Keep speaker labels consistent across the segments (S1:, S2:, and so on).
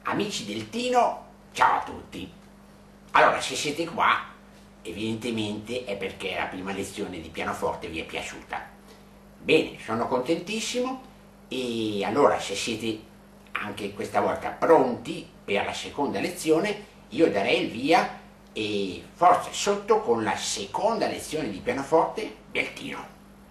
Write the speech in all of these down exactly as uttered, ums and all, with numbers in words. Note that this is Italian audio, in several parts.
S1: Amici del Tino, ciao a tutti. Allora, se siete qua, evidentemente è perché la prima lezione di pianoforte vi è piaciuta. Bene, sono contentissimo e allora se siete anche questa volta pronti per la seconda lezione, io darei il via e forza sotto con la seconda lezione di pianoforte del Tino.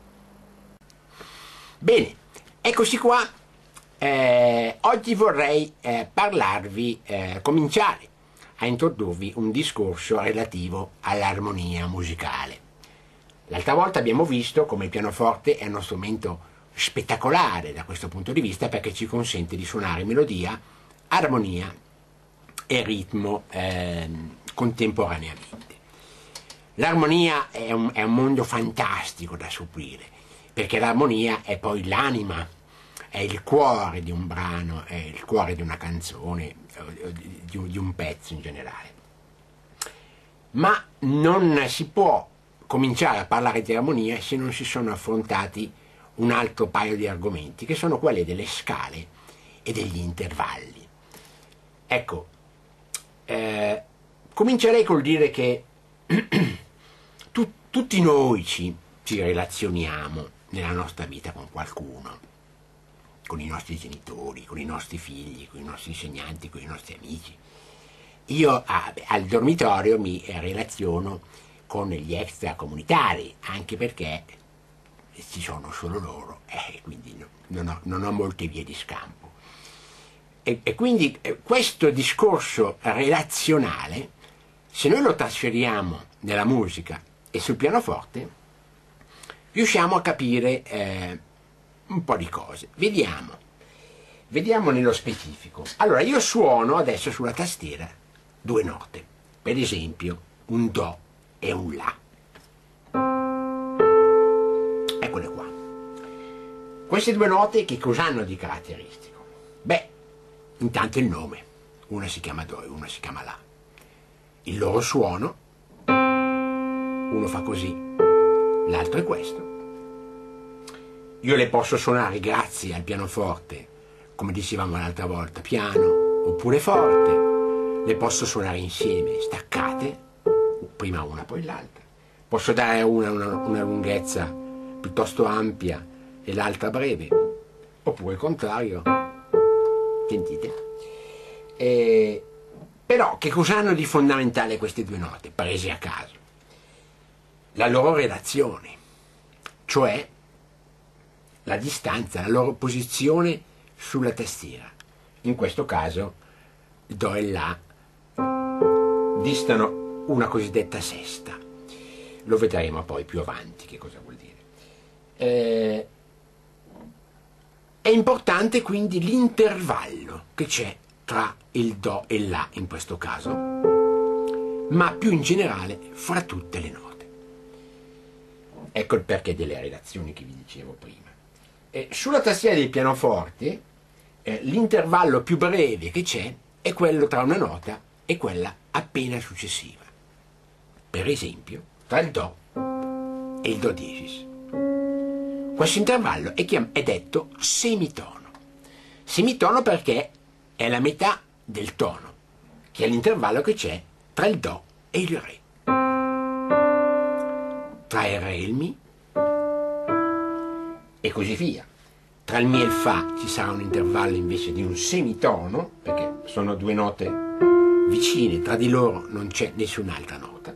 S1: Bene, eccoci qua. Eh, oggi vorrei eh, parlarvi, eh, cominciare a introdurvi un discorso relativo all'armonia musicale. L'altra volta abbiamo visto come il pianoforte è uno strumento spettacolare da questo punto di vista perché ci consente di suonare melodia, armonia e ritmo eh, contemporaneamente. L'armonia è un, è un mondo fantastico da scoprire, perché l'armonia è poi l'anima, è il cuore di un brano, è il cuore di una canzone, di un, di un pezzo in generale. Ma non si può cominciare a parlare di armonia se non si sono affrontati un altro paio di argomenti, che sono quelli delle scale e degli intervalli. Ecco, eh, comincerei col dire che tu, tutti noi ci, ci relazioniamo nella nostra vita con qualcuno, con i nostri genitori, con i nostri figli, con i nostri insegnanti, con i nostri amici. Io a, al dormitorio mi relaziono con gli extracomunitari, anche perché ci sono solo loro, e eh, quindi no, non, ho, non ho molte vie di scampo. E, e quindi eh, questo discorso relazionale, se noi lo trasferiamo nella musica e sul pianoforte, riusciamo a capire eh, un po' di cose. Vediamo, vediamo nello specifico. Allora, io suono adesso sulla tastiera due note, per esempio un Do e un La. Eccole qua. Queste due note che cosa hanno di caratteristico? Beh, intanto il nome. Una si chiama Do e una si chiama La. Il loro suono, uno fa così, l'altro è questo. Io le posso suonare grazie al pianoforte, come dicevamo l'altra volta, piano oppure forte. Le posso suonare insieme, staccate, prima una poi l'altra. Posso dare a una, una una lunghezza piuttosto ampia e l'altra breve, oppure il contrario. Sentite? E, però che cosa hanno di fondamentale queste due note, prese a caso? La loro relazione, cioè la distanza, la loro posizione sulla tastiera. In questo caso Do e La distano una cosiddetta sesta. Lo vedremo poi più avanti che cosa vuol dire. Eh, è importante quindi l'intervallo che c'è tra il Do e il La in questo caso, ma più in generale fra tutte le note. Ecco il perché delle relazioni che vi dicevo prima. Eh, sulla tastiera del pianoforte eh, l'intervallo più breve che c'è è quello tra una nota e quella appena successiva. Per esempio, tra il Do e il Do diesis. Questo intervallo è, è detto semitono. Semitono perché è la metà del tono, che è l'intervallo che c'è tra il Do e il Re. Tra il Re e il Mi e così via. Tra il Mi e il Fa ci sarà un intervallo invece di un semitono, perché sono due note vicine, tra di loro non c'è nessun'altra nota,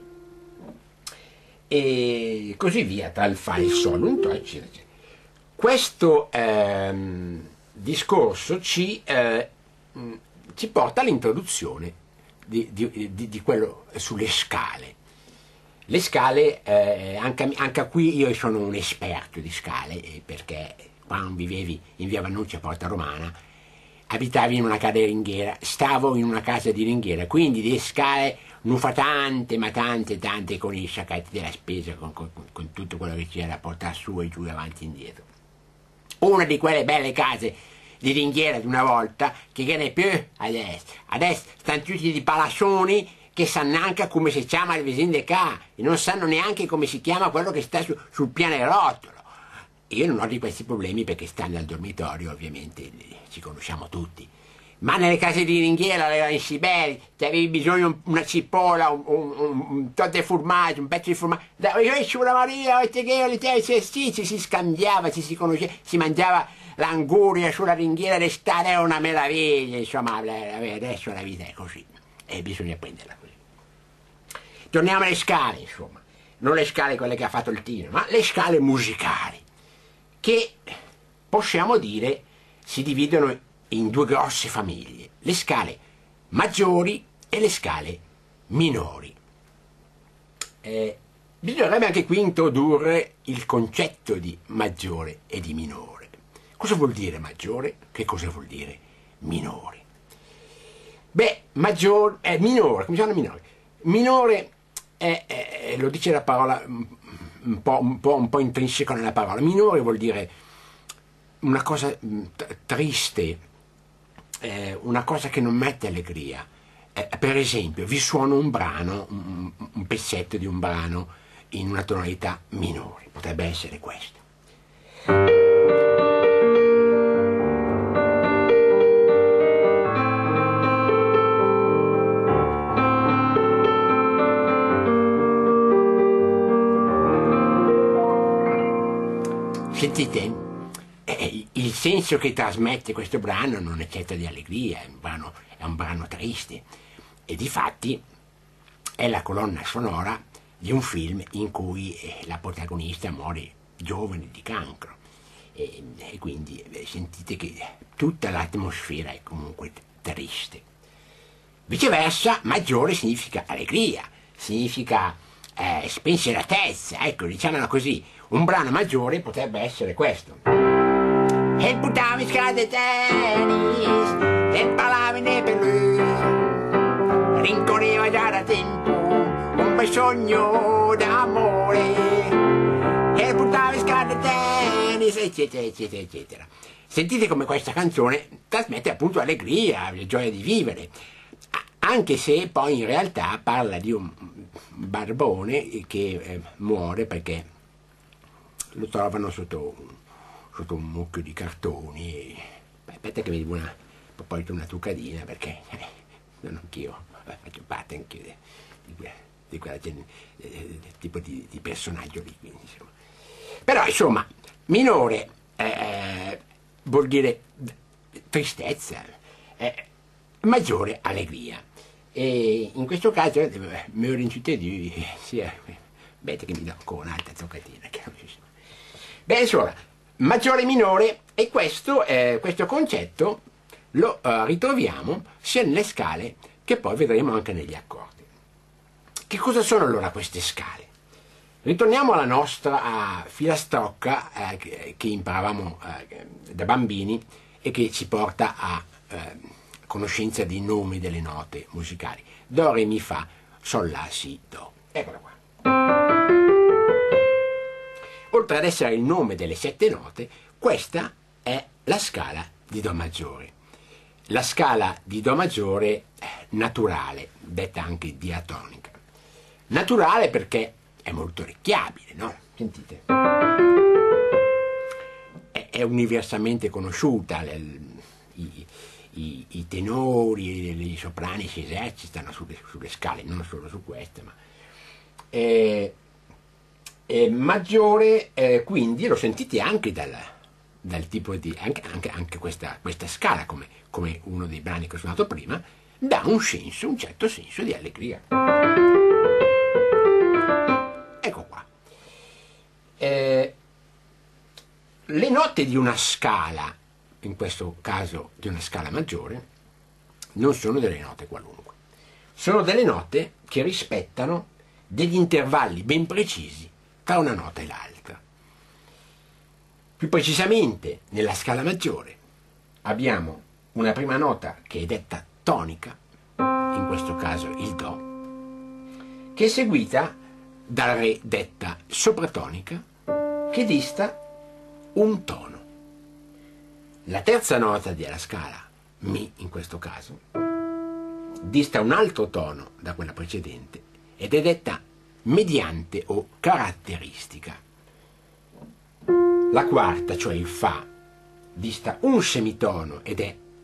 S1: e così via, tra il Fa e il Sol, un Do, eccetera, eccetera. Questo ehm, discorso ci, eh, ci porta all'introduzione di, di, di, di quello sulle scale. Le scale, eh, anche, anche qui io sono un esperto di scale, eh, perché quando vivevi in via Vannucci a Porta Romana, abitavi in una casa di ringhiera, stavo in una casa di ringhiera, quindi di scale non fa tante, ma tante, tante, con i sacchetti della spesa, con, con, con tutto quello che c'era da portare su e giù, avanti e indietro. Una di quelle belle case di ringhiera di una volta, che viene più adesso. Adesso stanno tutti di palazzoni che sanno neanche come si chiama il vicino di qua, e non sanno neanche come si chiama quello che sta su, sul pianerottolo. Io non ho di questi problemi perché stando al dormitorio ovviamente ci conosciamo tutti, Ma nelle case di ringhiera, in Siberia, se avevi bisogno di una cipolla, un, un, un, un tot di formaggio, un pezzo di formaggio, dai, sulla Maria, sì, ci si scambiava, ci si conosceva, si mangiava l'anguria sulla ringhiera d'estate, era una meraviglia, insomma, adesso la vita è così e bisogna prenderla così. Torniamo alle scale, insomma, non le scale quelle che ha fatto il Tino, ma le scale musicali, che possiamo dire si dividono in due grosse famiglie, le scale maggiori e le scale minori. Eh, bisognerebbe anche qui introdurre il concetto di maggiore e di minore. Cosa vuol dire maggiore? Che cosa vuol dire minore? Beh, maggiore, è minore, come si chiama minore? Minore, è, è, lo dice la parola un po', un, po', un po' intrinseco nella parola, minore vuol dire una cosa triste, Eh, una cosa che non mette allegria. Eh, per esempio, vi suono un brano, un, un pezzetto di un brano in una tonalità minore, potrebbe essere questo. Sentite? Eh, il senso che trasmette questo brano non è certo di allegria, è un brano, è un brano triste, e difatti è la colonna sonora di un film in cui eh, la protagonista muore giovane di cancro, e, e quindi eh, sentite che tutta l'atmosfera è comunque triste. Viceversa, maggiore significa allegria, significa eh, spensieratezza, ecco, diciamola così, un brano maggiore potrebbe essere questo. E buttavi scade tennis, e parlavane per lui, rincorreva già da tempo un bel sogno d'amore, e buttavi scade tennis, eccetera, eccetera, eccetera. Sentite come questa canzone trasmette appunto allegria, gioia di vivere, anche se poi in realtà parla di un barbone che eh, muore perché lo trovano sotto un sotto un mucchio di cartoni e... Beh, aspetta che mi dico una, poi una tuccadina perché eh, non anch'io faccio parte anche di, di, di quella eh, tipo di, di personaggio lì, quindi, insomma. Però insomma minore eh, vuol dire tristezza, eh, maggiore allegria, e in questo caso eh, mi ero rinciuto di sì, aspetta che mi do ancora un'altra toccatina che non ci sono. Beh, insomma, maggiore e minore, e questo, eh, questo concetto lo eh, ritroviamo sia nelle scale che poi vedremo anche negli accordi. Che cosa sono allora queste scale? Ritorniamo alla nostra uh, filastrocca eh, che, che imparavamo eh, da bambini e che ci porta a eh, conoscenza dei nomi delle note musicali. Do, re, mi, fa, sol, la, si, do. Eccola qua. Oltre ad essere il nome delle sette note, questa è la scala di Do maggiore. La scala di Do maggiore naturale, detta anche diatonica. Naturale perché è molto orecchiabile, no? Sentite. È, è universalmente conosciuta, le, i, i, i tenori e i soprani si esercitano sulle, sulle scale, non solo su queste, ma... Eh, Eh, maggiore, eh, quindi lo sentite anche dal, dal tipo di anche, anche, anche questa, questa scala, come, come uno dei brani che ho suonato prima, dà un senso, un certo senso di allegria. Ecco qua. Eh, le note di una scala, in questo caso di una scala maggiore, non sono delle note qualunque, sono delle note che rispettano degli intervalli ben precisi tra una nota e l'altra. Più precisamente, nella scala maggiore abbiamo una prima nota che è detta tonica, in questo caso il Do, che è seguita dal Re detta sopratonica, che dista un tono. La terza nota della scala, Mi in questo caso, dista un altro tono da quella precedente ed è detta mediante o caratteristica. La quarta, cioè il Fa, dista un semitono ed è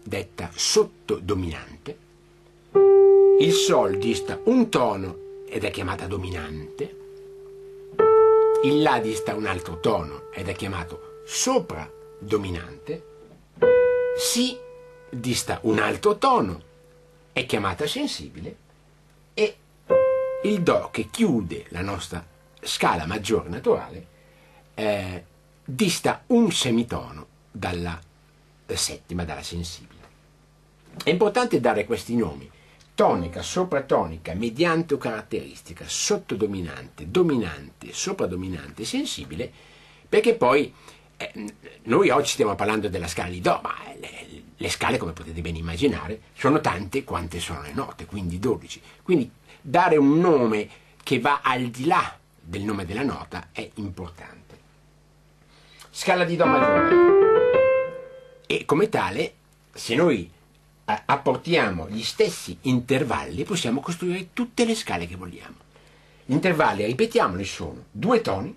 S1: detta sottodominante, il Sol dista un tono ed è chiamata dominante, il La dista un altro tono ed è chiamato sopradominante, Si dista un altro tono, è chiamata sensibile, e il Do, che chiude la nostra scala maggiore naturale, eh, dista un semitono dalla settima, dalla sensibile. È importante dare questi nomi: tonica, sopratonica, mediante o caratteristica, sottodominante, dominante, sopradominante, sensibile, perché poi eh, noi oggi stiamo parlando della scala di Do, ma le, le scale, come potete ben immaginare, sono tante quante sono le note, quindi dodici. Quindi dare un nome che va al di là del nome della nota è importante. Scala di Do maggiore. E come tale, se noi eh, apportiamo gli stessi intervalli, possiamo costruire tutte le scale che vogliamo. Gli intervalli, ripetiamoli, sono due toni,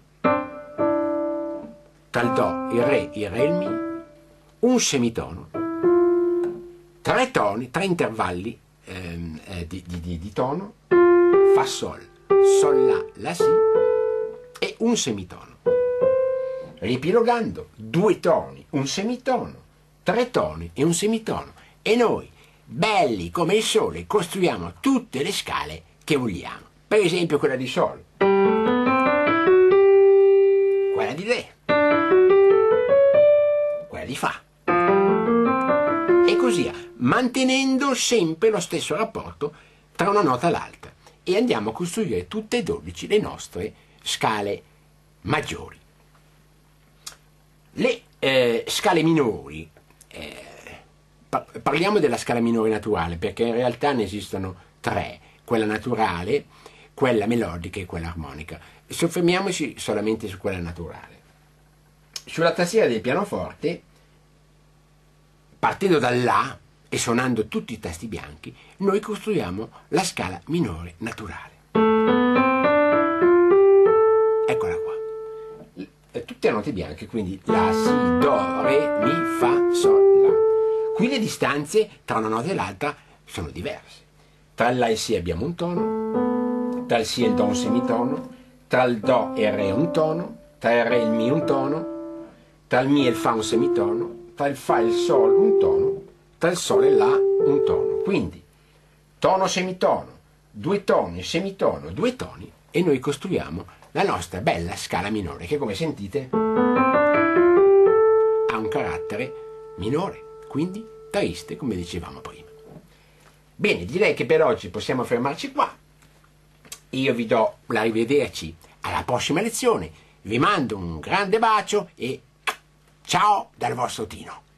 S1: tra il Do, il Re, il Re e il Mi, un semitono, tre toni, tre intervalli ehm, eh, di, di, di tono, Fa Sol, Sol La, La Si, e un semitono. Riepilogando, due toni, un semitono, tre toni e un semitono, e noi, belli come il sole, costruiamo tutte le scale che vogliamo. Per esempio quella di Sol, quella di Re, quella di Fa, e così via, mantenendo sempre lo stesso rapporto tra una nota e l'altra, e andiamo a costruire tutte e dodici le nostre scale maggiori. Le eh, scale minori, eh, par parliamo della scala minore naturale, perché in realtà ne esistono tre: quella naturale, quella melodica e quella armonica. Soffermiamoci solamente su quella naturale. Sulla tastiera del pianoforte, partendo dal La e suonando tutti i tasti bianchi, noi costruiamo la scala minore naturale. Eccola qua. Tutte a note bianche, quindi La, Si, Do, Re, Mi, Fa, Sol, La. Qui le distanze tra una nota e l'altra sono diverse. Tra il La e il Si abbiamo un tono, tra il Si e il Do un semitono, tra il Do e il Re un tono, tra il Re e il Mi un tono, tra il Mi e il Fa un semitono, tra il Fa e il Sol un tono, tra il Sol e il La un tono. Quindi tono semitono, due toni, semitono, due toni, e noi costruiamo la nostra bella scala minore, che come sentite ha un carattere minore, quindi triste, come dicevamo prima. Bene, direi che per oggi possiamo fermarci qua. Io vi do l'arrivederci alla prossima lezione, vi mando un grande bacio e ciao dal vostro Tino.